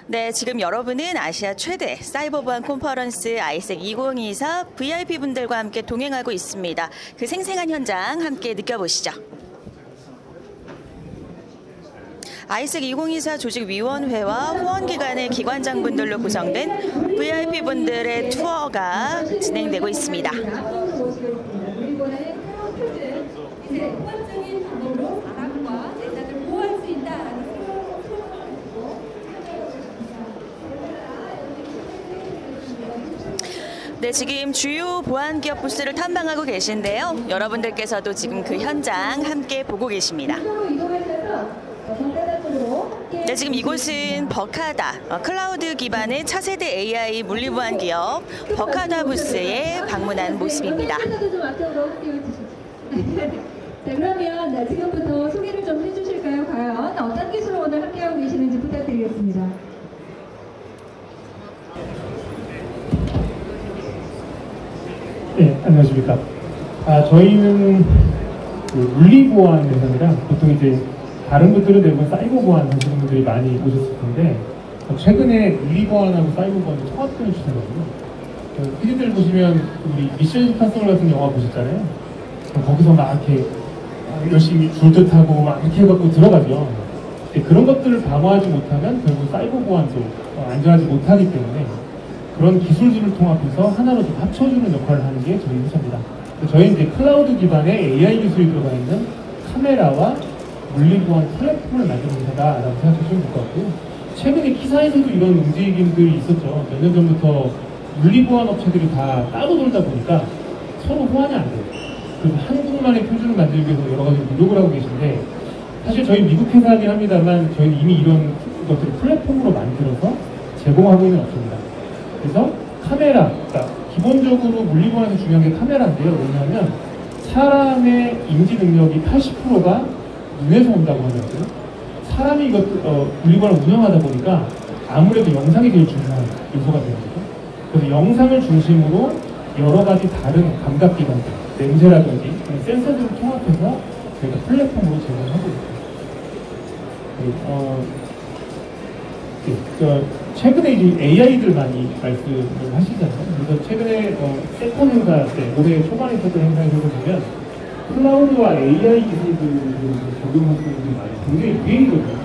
네, 지금 여러분은 아시아 최대 사이버 보안 컨퍼런스 아이색 2024 VIP 분들과 함께 동행하고 있습니다. 그 생생한 현장 함께 느껴보시죠. 아이색 2024 조직위원회와 후원기관의 기관장분들로 구성된 VIP 분들의 투어가 진행되고 있습니다. 네, 지금 주요 보안 기업 부스를 탐방하고 계신데요. 여러분들께서도 지금 그 현장 함께 보고 계십니다. 네, 지금 이곳은 버카다, 클라우드 기반의 차세대 AI 물리보안 기업 버카다 부스에 방문한 모습입니다. 자, 그러면 지금부터 소개를 좀 해주실까요? 과연 어떤 기술을 오늘 함께하고 계시는지 부탁드리겠습니다. 네, 안녕하십니까. 저희는 물리보안 회사입니다. 보통 이제 다른 분들은 대부분 사이버 보안 하시는 분들이 많이 오셨을 텐데 최근에 물리보안하고 사이버 보안이 통합되는 추세거든요. 피디들 보시면 우리 미션 임파서블 같은 영화 보셨잖아요. 거기서 막 이렇게 열심히 줄듯하고 막 이렇게 해갖고 들어가죠. 그런 것들을 방어하지 못하면 결국 사이버 보안도 안전하지 못하기 때문에 그런 기술들을 통합해서 하나로 좀 합쳐주는 역할을 하는 게 저희 회사입니다. 저희는 이제 클라우드 기반의 AI 기술이 들어가 있는 카메라와 물리보안 플랫폼을 만드는 회사다라고 생각하시면 될 것 같고요. 최근에 기사에서도 이런 움직임들이 있었죠. 몇 년 전부터 물리보안 업체들이 다 따로 놀다 보니까 서로 호환이 안 돼요. 그래서 한국만의 표준을 만들기 위해서 여러 가지 노력을 하고 계신데 사실 저희 미국 회사이긴 합니다만 저희는 이미 이런 것들을 플랫폼으로 만들어서 제공하고 있는 업체입니다. 그래서 카메라, 그러니까 기본적으로 물리보안에서 중요한 게 카메라인데요. 왜냐하면 사람의 인지 능력이 80%가 눈에서 온다고 하더라고요. 사람이 이것 물리보안을 운영하다 보니까 아무래도 영상이 제일 중요한 요소가 되는 거죠. 그래서 영상을 중심으로 여러 가지 다른 감각기관들, 냄새라든지 센서들을 통합해서 저희가 플랫폼으로 제공하고 있습니다. 최근에 이제 AI들 많이 말씀을 하시잖아요. 그래서 최근에 세컨 행사 때, 올해 초반에 있었던 행사에서 보면 클라우드와 AI 기술들을 적용하시는 분들이 많이 굉장히 유행이거든요.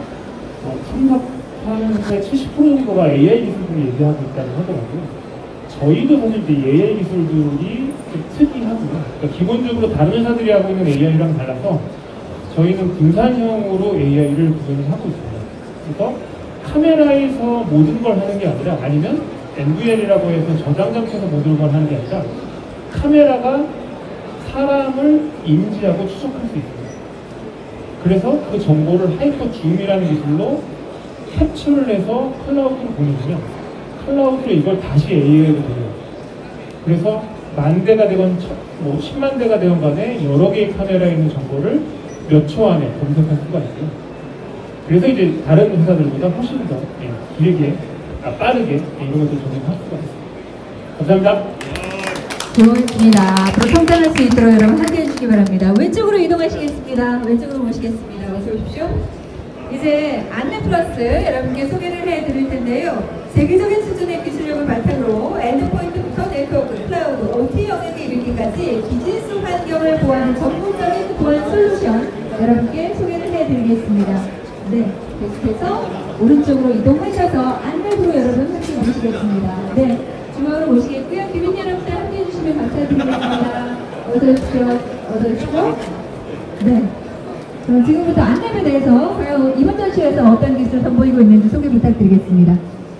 참석하는 데 70% 정도가 AI 기술들을 얘기하고 있다고 하더라고요. 저희도 사실 이제 AI 기술들이 좀 특이하고요. 그러니까 기본적으로 다른 회사들이 하고 있는 AI랑 달라서 저희는 분산형으로 AI를 구현을 하고 있습니다. 그래서 카메라에서 모든 걸 하는 게 아니라 아니면 NVL이라고 해서 저장 장치에서 모든 걸 하는 게 아니라 카메라가 사람을 인지하고 추적할 수 있습니다. 그래서 그 정보를 하이퍼 줌이라는 기술로 캡처를 해서 클라우드로 보내주면 클라우드로 이걸 다시 AI로 돌려요. 그래서 10,000대가 되건 10만 대가 되건 간에 여러 개의 카메라에 있는 정보를 몇 초 안에 검색할 수가 있고요. 그래서 이제 다른 회사들보다 훨씬 더 길게, 빠르게 이런 것들 적용할 수가 있습니다. 감사합니다. 좋습니다. 앞으로 성장할 수 있도록 여러분 함께해 주시기 바랍니다. 왼쪽으로 이동하시겠습니다. 왼쪽으로 모시겠습니다. 어서 오십시오. 이제 안내 플러스 여러분께 소개를 해드릴 텐데요. 세계적인 수준의 기술력을 바탕으로 엔드포인트부터 네트워크, 클라우드, OT 영역에 이르기까지 비즈니스 환경을 보호하는 전문적인 보안 솔루션 여러분께 소개를 해드리겠습니다. 네, 계속해서 오른쪽으로 이동하셔서 안내부로 여러분 함께 모시겠습니다. 네, 중앙으로 모시겠고요. 비빈 여러분들 함께 해주시면 감사드리겠습니다. 어서 오십시오. 어서 오십시오. 네. 그럼 지금부터 안내에 대해서 과연 이번 전시회에서 어떤 기술 선보이고 있는지 소개 부탁드리겠습니다.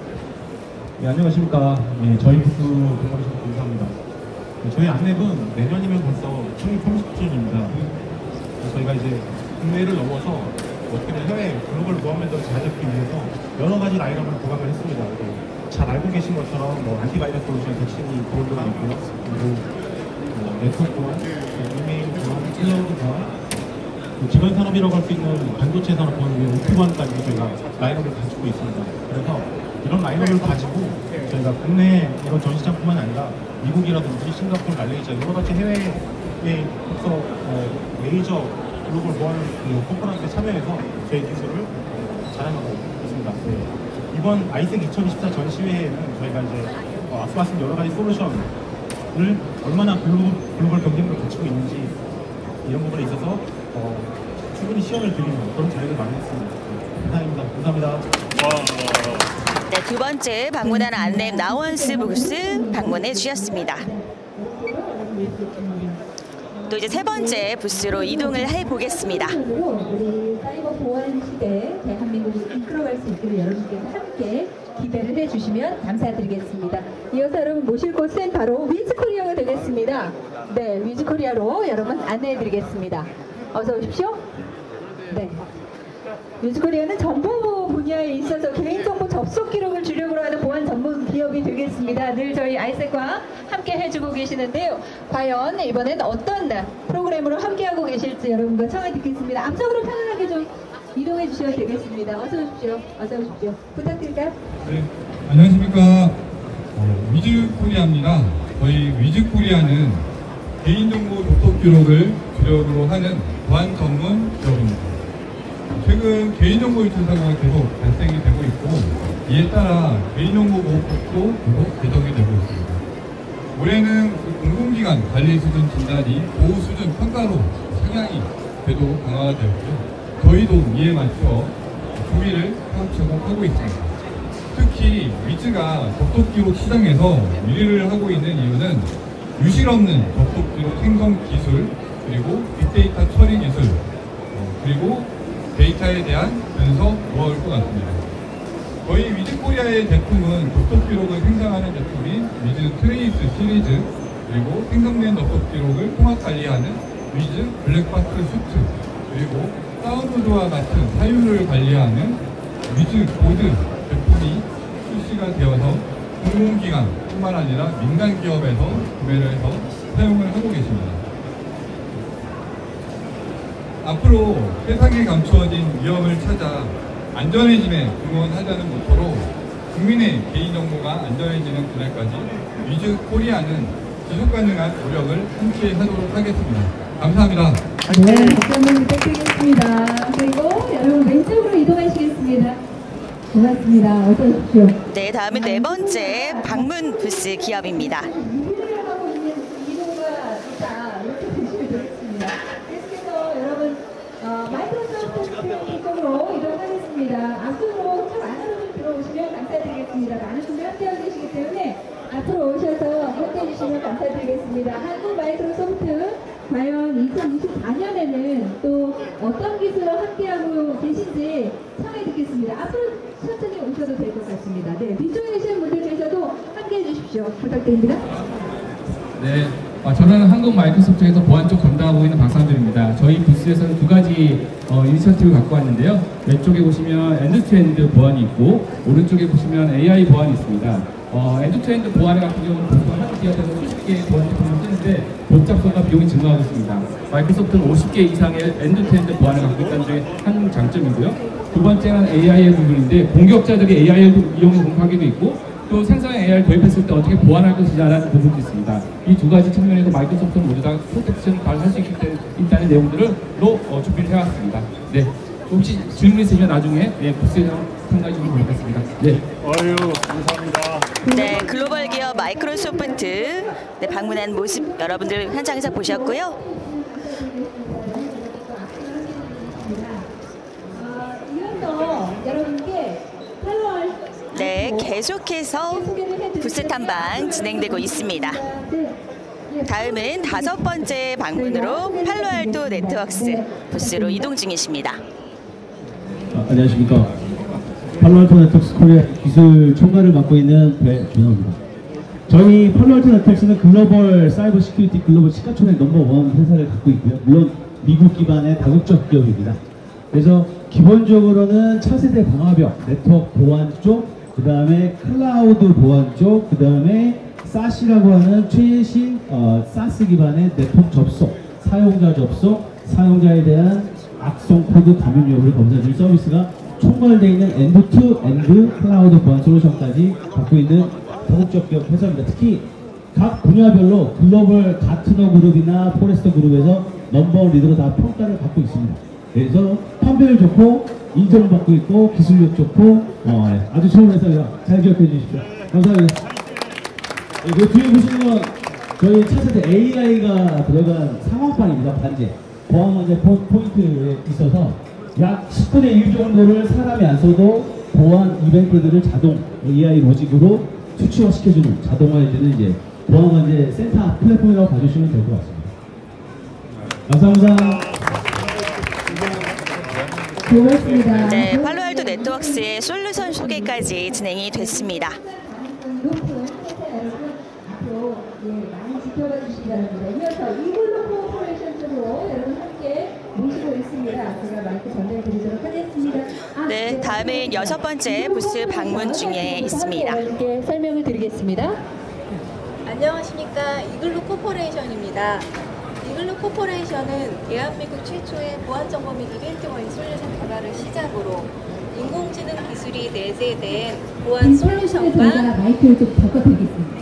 네, 안녕하십니까. 네, 저희 부스 동아리셔서 감사합니다. 네, 저희 안랩은 내년이면 벌써 창립 30주년입니다. 저희가 이제 국내를 넘어서 어떻게 보면 해외 글로벌 보안 vend어를 잘 잡기 위해서 여러 가지 라인업을 부각을 했습니다. 잘 알고 계신 것처럼 안티바이러스 솔루션 덱신이 브론드가 있고요. 그리고 네트워크 보안, 이메일 보안, 클라우드 보안, 기반 산업이라고 할 수 있는 반도체 산업 보안을 위한 OT-보안까지 저희가 라인업을 가지고 있습니다. 그래서 이런 라인업을 가지고 저희가 국내 이런 전시장뿐만 아니라 미국이라든지 싱가포르, 말레이시아 여러 가지 해외에 서 메이저 글로벌 보안 컨퍼런스에 참여해서 저희 기술을 자랑하고 있습니다. 네. 이번 아이색 2024 전시회에는 저희가 이제 앞서 말씀 여러 가지 솔루션을 얼마나 글로벌 경쟁력을 갖추고 있는지 이런 부분에 있어서 충분히 시연을 드리는 그런 자리를 마련했습니다. 감사합니다. 감사합니다. 네, 두 번째 방문한 안랩 나원스 부스 방문해 주셨습니다. 또 이제 세 번째 부스로 이동을 해보겠습니다. 우리 사이버 보안 시대 대한민국을 이끌어갈 수 있기를 여러분께서 함께 기대를 해주시면 감사드리겠습니다. 이어서 여러분 모실 곳은 바로 위즈코리아가 되겠습니다. 네, 위즈코리아로 여러분 안내해드리겠습니다. 어서 오십시오. 네. 위즈코리아는 정보 분야에 있어서 개인정보 접속 기록을 주력으로 하는 보안 전문 기업이 되겠습니다. 늘 저희 아이색과 함께 해주고 계시는데요. 과연 이번엔 어떤 프로그램으로 함께하고 계실지 여러분과 청해 듣겠습니다. 앞쪽으로 편안하게 좀 이동해 주셔도 되겠습니다. 어서 오십시오. 어서 오십시오. 부탁드릴까요? 네, 안녕하십니까. 위즈코리아입니다. 저희 위즈코리아는 개인정보 접속 기록을 주력으로 하는 보안 전문 기업입니다. 최근 개인정보 유출 사고가 계속 발생이 되고 있고 이에 따라 개인정보보호법도 계속 개정이 되고 있습니다. 올해는 공공기관 관리 수준 진단이 보호 수준 평가로 상향이 궤도 강화가 되었고요. 저희도 이에 맞춰 준비를 하고 있습니다. 특히 위즈가 접속기록 시장에서 1위를 하고 있는 이유는 유실 없는 접속기록 생성 기술, 그리고 빅데이터 처리 기술, 그리고 데이터에 대한 분석 노하우일 것 같습니다. 저희 위즈코리아의 제품은 접속 기록을 생성하는 제품인 위즈 트레이스 시리즈, 그리고 생성된 접속 기록을 통합 관리하는 위즈 블랙박스 수트, 그리고 다운로드와 같은 사유를 관리하는 위즈 보드 제품이 출시가 되어서 공공기관뿐만 아니라 민간 기업에서 구매를 해서 사용을 하고 계십니다. 앞으로 세상에 감추어진 위험을 찾아 안전해짐에 응원하자는 모토로 국민의 개인정보가 안전해지는 그날까지 위즈코리아는 지속가능한 노력을 함께 하도록 하겠습니다. 감사합니다. 네, 박수 한번 부탁드리겠습니다. 그리고 여러분 왼쪽으로 이동하시겠습니다. 고맙습니다. 어서 오십시오. 네, 다음은 네 번째 방문 부스 기업입니다. 일을 하고 있는 이동가 자 이렇게 보시면 되겠습니다. 계속해서 여러분 마이크로소프트 쪽으로 이동하겠습니다. 앞쪽으로 참 안으로 좀 들어오시면 감사드리겠습니다. 많은 분들 함께하고 계시기 때문에 앞으로 오셔서 함께해 주시면 감사드리겠습니다. 한국 마이크로소프트 과연 2024년에는 또 어떤 기술로 함께하고 계신지 청해 듣겠습니다. 앞으로 천천히 오셔도 될 것 같습니다. 네, 뒤쪽에 계시는 분들께서도 함께해 주십시오. 부탁드립니다. 네, 저는 한국 마이크로소프트에서 보안 쪽 담당하고 있는 박상준입니다. 저희 부스에서는 두 가지 이니셔티브를 갖고 왔는데요. 왼쪽에 보시면 엔드-투-엔드 보안이 있고 오른쪽에 보시면 AI 보안이 있습니다. 엔드-투-엔드 보안 같은 경우는 보통 한 기업에서 수십 개의 보안 제품을 쓰는데 복잡성과 비용이 증가하고 있습니다. 마이크로소프트는 50개 이상의 엔드-투-엔드 보안을 갖고 있다는 게 한 장점이고요. 두 번째는 AI의 부분인데 공격자들이 AI를 이용해 공격하기도 있고 또 생성형 AI를 도입했을 때 어떻게 보완할 것이냐라는 부분도 있습니다. 이 두 가지 측면에서 마이크로소프트는 모두 다 프로텍션을 잘 할 수 있다는 내용들로 준비를 해왔습니다. 네, 혹시 질문 있으시면 나중에 부스에서 참가해 주시면 좋겠습니다. 네. 아유, 감사합니다. 네, 글로벌 기업 마이크로소프트 방문한 모습 여러분들 현장에서 보셨고요. 이어서 여러분께 팔로우할 네, 계속해서 부스 탐방 진행되고 있습니다. 다음은 다섯 번째 방문으로 팔로알토 네트워크스 부스로 이동 중이십니다. 안녕하십니까. 팔로알토 네트워크스 코리아 기술 총괄을 맡고 있는 배준호입니다. 저희 팔로알토 네트워크스는 글로벌 사이버 시큐리티 글로벌 시가총액 넘버원 회사를 갖고 있고요. 물론 미국 기반의 다국적 기업입니다. 그래서 기본적으로는 차세대 방화벽, 네트워크 보안 쪽, 그 다음에 클라우드 보안 쪽, 그 다음에 사시라고 하는 최신 사스 기반의 네트워크 접속, 사용자 접속, 사용자에 대한 악성 코드 감염 여부를 검사해주는 서비스가 총괄되어 있는 엔드-투-엔드 클라우드 보안 솔루션까지 갖고 있는 다국적 기업 회사입니다. 특히 각 분야별로 글로벌 가트너 그룹이나 포레스터 그룹에서 넘버원 리더로 다 평가를 받고 있습니다. 그래서 판별 좋고 인정받고 있고 기술력 좋고 아주 좋은 회사예요. 잘 기억해 주십시오. 감사합니다. 그 뒤에 보시면 저희 차세대 AI가 들어간 상황판입니다. 반지 보안 문제 포인트에 있어서 약 10분의 1 정도를 사람이 안 써도 보안 이벤트들을 자동 AI 로직으로 수치화시켜주는 자동화해주는 이제 보안 문제 센터 플랫폼이라고 봐주시면 될 것 같습니다. 감사합니다. 고맙습니다. 네, 팔로알토 네트워크스의 솔루션 소개까지 진행이 됐습니다. 높은 회사 여러분 앞으로 많이 지켜봐 주시기 바랍니다. 이어서 이글루 코퍼레이션 쪽으로 여러분 함께 모시고 있습니다. 제가 마이크 전달드리도록 하겠습니다. 네, 다음은 6번째 부스 방문 중에 있습니다. 함께 설명을 드리겠습니다. 안녕하십니까. 이글루 코퍼레이션입니다. 이글루 코퍼레이션은 대한민국 최초의 보안정보 및 이벤트와의 솔루션 개발을 시작으로 인공지능 기술이 내재된 보안 솔루션과 마이크를 좀 바꿔드리겠습니다.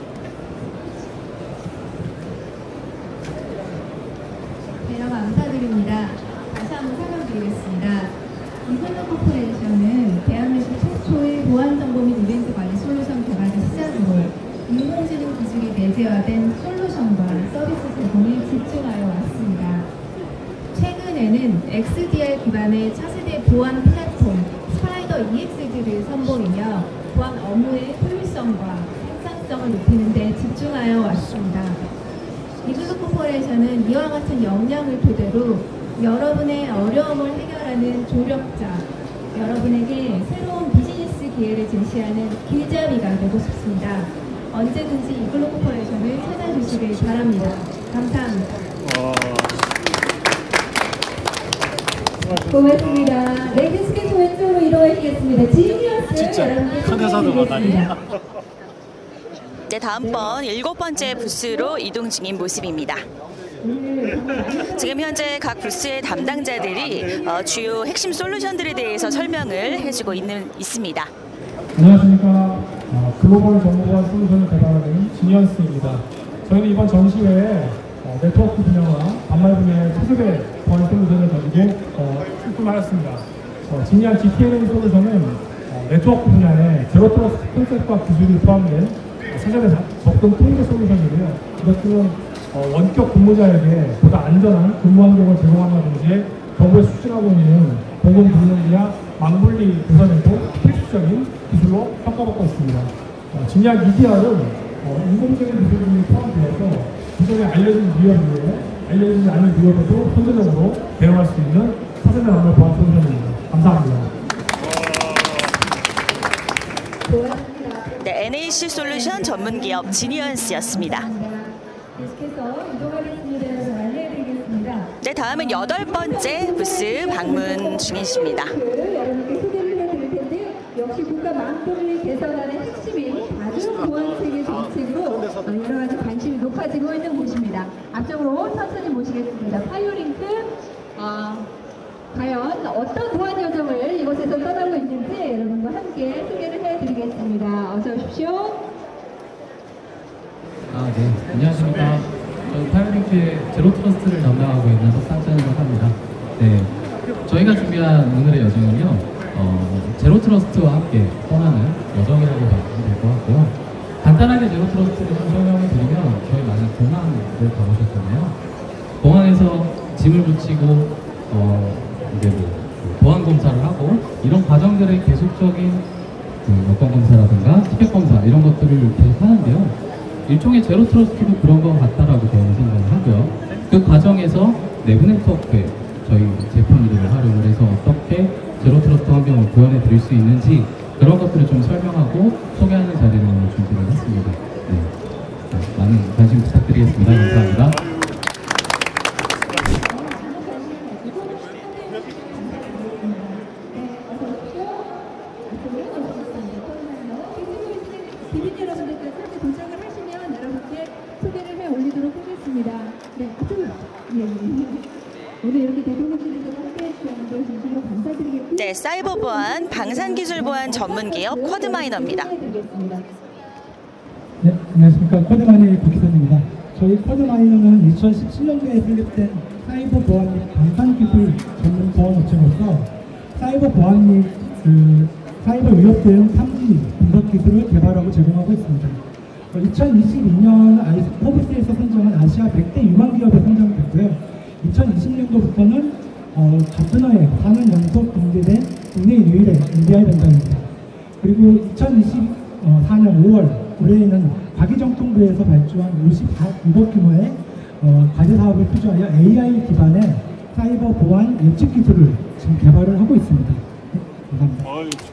네, 여러분 감사드립니다. 다시 한번 설명드리겠습니다. 이글루 코퍼레이션은 대한민국 최초의 보안정보 및 이벤트 관리 솔루션 개발을 시작으로 인공지능 기술이 내재화된 솔루션과 서비스 제공에 집중하여 왔습니다. 최근에는 XDR 기반의 차세대 보안 플랫폼 스파이더 EX를 선보이며 보안 업무의 효율성과 생산성을 높이는 데 집중하여 왔습니다. 이글루 코퍼레이션은 이와 같은 역량을 토대로 여러분의 어려움을 해결하는 조력자, 여러분에게 새로운 비즈니스 기회를 제시하는 길잡이가 되고 싶습니다. 언제든지 이글루 코퍼레이션을 찾아주시길 바랍니다. 감사합니다. 고맙습니다. 레이디 스케치 왼쪽으로 이동하시겠습니다. 지니어스 여러분께 소개해드리겠습니다. 네, 다음번 7번째 부스로 이동 중인 모습입니다. 지금 현재 각 부스의 담당자들이 주요 핵심 솔루션들에 대해서 설명을 해주고 있습니다. 안녕하십니까. 글로벌 정보보안 솔루션을 개발하는 지니언스입니다. 저희는 이번 전시회에 네트워크 분야와 반말 분야의 차세대 보안 솔루션을 가지고 출품하였습니다. 지니언 GTNA 솔루션은 네트워크 분야의 제로 트러스트 콘셉트와 기술이 포함된 차세대 접근 통제 솔루션이고요. 이것은 원격 근무자에게 보다 안전한 근무 환경을 제공하는 동시에 정보에 수출하고 있는 공공분야와 망분리 개선에도 필수적인 기술로 평가받고 있습니다. 진약 EDR은 인공지능 기술이 포함되어서 기존에 알려진 위협에 알려지지 않은 위협에도 선제적으로 대응할 수 있는 차세대 남녀 보안 솔루션입니다. 감사합니다. 네, NAC 솔루션 전문기업 지니언스였습니다. 계속해서 이동하겠습니다. 안내해드리겠습니다. 네, 다음은 8번째 부스 방문 중이십니다. 여러분께 소개를 해드릴 텐데요. 역시 국가 망토를 개선하는 핵심인 다중 보안체계 정책으로 여러 가지 관심이 높아지고 있는 곳입니다. 앞쪽으로 천천히 모시겠습니다. 파이어링크 과연 어떤 보안 요정을 이곳에서 떠나고 있는지 여러분과 함께 소개를 해드리겠습니다. 어서 오십시오. 네. 안녕하십니까. 저는 파이어링크의 제로 트러스트를 담당하고 있는 석상천이라고 합니다. 네. 저희가 준비한 오늘의 여정은요, 제로 트러스트와 함께 떠나는 여정이라고 봐주시면 될 것 같고요. 간단하게 제로 트러스트를 좀 설명을 드리면, 저희 많이 공항을 가보셨잖아요. 공항에서 짐을 붙이고, 이제 보안 검사를 하고, 이런 과정들의 계속적인 여권 검사라든가 티켓 검사 이런 것들을 계속 하는데요. 일종의 제로 트러스트도 그런 것 같다라고 저는 생각을 하고요. 그 과정에서 내부 네트워크에 저희 제품들을 활용을 해서 어떻게 제로 트러스트 환경을 구현해 드릴 수 있는지 그런 것들을 좀 설명하고 소개하는 자리를 오늘 준비를 했습니다. 네. 많은 관심 부탁드리겠습니다. 감사합니다. 비빈 여러분들께서 함께 도착을 하시면 여러분께 소개를 해 올리도록 하겠습니다. 네, 오늘 이렇게 대통령실에서 함께해 주셔서 진심으로 감사드리겠고요. 네, 사이버 보안, 방산기술 보안 전문기업 쿼드마이너입니다. 네, 안녕하십니까. 쿼드마이너의 박기선입니다. 저희 쿼드마이너는 2017년도에 설립된 사이버 보안 및 방산기술 전문 보안 업체로서 사이버 보안 및 사이버 위협 대응 3D 분석 기술을 개발하고 제공하고 있습니다. 2022년 포브스에서 선정한 아시아 100대 유망 기업에 선정됐고요. 2020년도부터는 가트너에 4년 연속 공개된 국내 유일의 NDI vendor입니다. 그리고 2024년 5월 올해에는 과기정통부에서 발주한 54억 규모의 과제 사업을 투자하여 AI 기반의 사이버 보안 예측 기술을 지금 개발을 하고 있습니다. 감사합니다.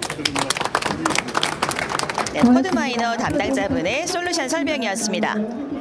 네, 코드마이너 담당자분의 솔루션 설명이었습니다.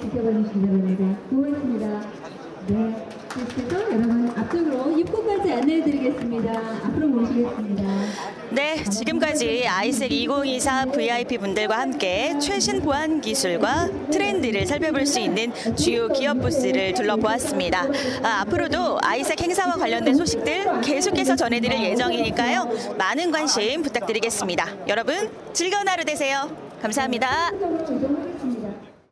고맙습니다. 네, 그래서 여러분 앞쪽으로 입구까지 안내해드리겠습니다. 앞으로 모시겠습니다. 네, 지금까지 아이색 2024 VIP 분들과 함께 최신 보안 기술과 트렌드를 살펴볼 수 있는 주요 기업 부스를 둘러보았습니다. 앞으로도 아이색 행사와 관련된 소식들 계속해서 전해드릴 예정이니까요. 많은 관심 부탁드리겠습니다. 여러분 즐거운 하루 되세요. 감사합니다.